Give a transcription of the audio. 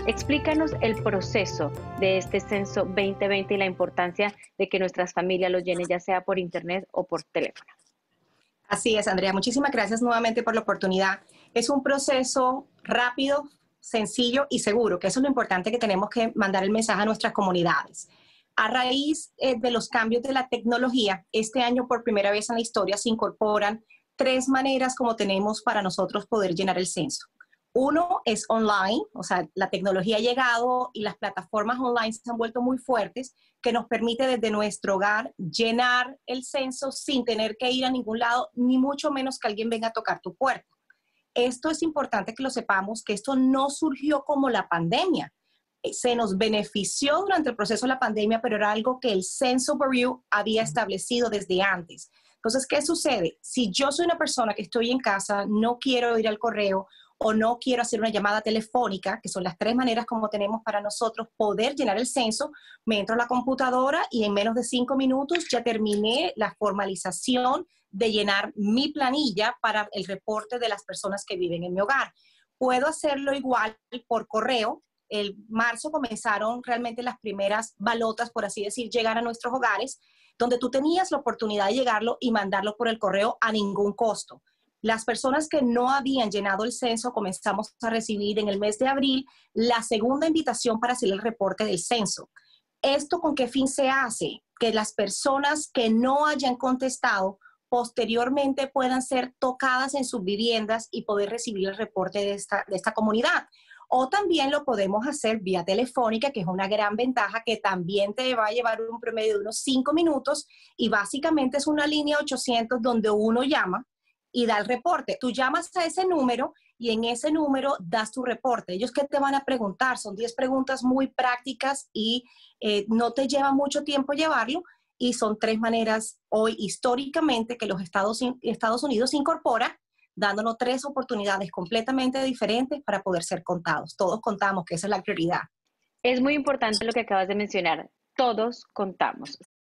Explícanos el proceso de este censo 2020 y la importancia de que nuestras familias lo llenen, ya sea por internet o por teléfono. Así es, Andrea. Muchísimas gracias nuevamente por la oportunidad. Es un proceso rápido, sencillo y seguro, que eso es lo importante que tenemos que mandar el mensaje a nuestras comunidades. A raíz de los cambios de la tecnología, este año por primera vez en la historia se incorporan tres maneras como tenemos para nosotros poder llenar el censo. Uno es online, o sea, la tecnología ha llegado y las plataformas online se han vuelto muy fuertes, que nos permite desde nuestro hogar llenar el censo sin tener que ir a ningún lado, ni mucho menos que alguien venga a tocar tu puerta. Esto es importante que lo sepamos, que esto no surgió como la pandemia. Se nos benefició durante el proceso de la pandemia, pero era algo que el Census Bureau había establecido desde antes. Entonces, ¿qué sucede? Si yo soy una persona que estoy en casa, no quiero ir al correo o no quiero hacer una llamada telefónica, que son las tres maneras como tenemos para nosotros poder llenar el censo, me entro a la computadora y en menos de 5 minutos ya terminé la formalización de llenar mi planilla para el reporte de las personas que viven en mi hogar. Puedo hacerlo igual por correo. En marzo comenzaron realmente las primeras balotas, por así decir, llegar a nuestros hogares, donde tú tenías la oportunidad de llegarlo y mandarlo por el correo a ningún costo. Las personas que no habían llenado el censo comenzamos a recibir en el mes de abril la segunda invitación para hacer el reporte del censo. ¿Esto con qué fin se hace? Que las personas que no hayan contestado posteriormente puedan ser tocadas en sus viviendas y poder recibir el reporte de esta comunidad. O también lo podemos hacer vía telefónica, que es una gran ventaja, que también te va a llevar un promedio de unos 5 minutos y básicamente es una línea 800 donde uno llama y da el reporte. Tú llamas a ese número y en ese número das tu reporte. Ellos qué te van a preguntar, son 10 preguntas muy prácticas y no te lleva mucho tiempo llevarlo y son tres maneras hoy históricamente que los Estados Unidos incorpora, dándonos tres oportunidades completamente diferentes para poder ser contados. Todos contamos, que esa es la prioridad. Es muy importante lo que acabas de mencionar. Todos contamos.